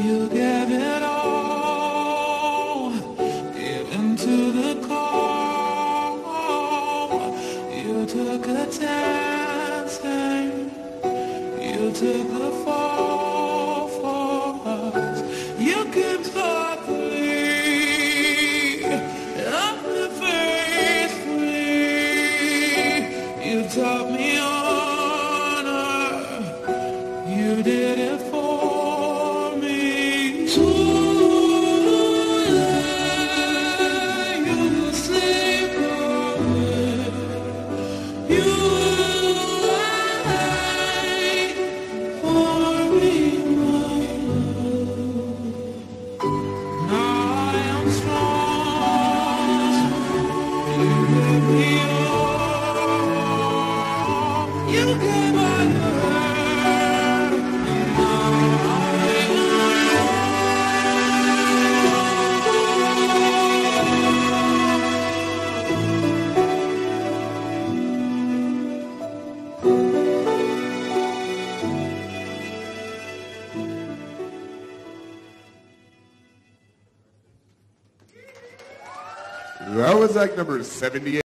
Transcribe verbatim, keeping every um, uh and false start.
You gave it all, even to the call. You took a chance and you took a fall for us. You came softly, unfaithfully. You taught me honor. You did it for me. Today you sleep away. You wait for me, my love. Now I am strong. You gave me all. You gave my heart. Now I am That was act number seventy-eight.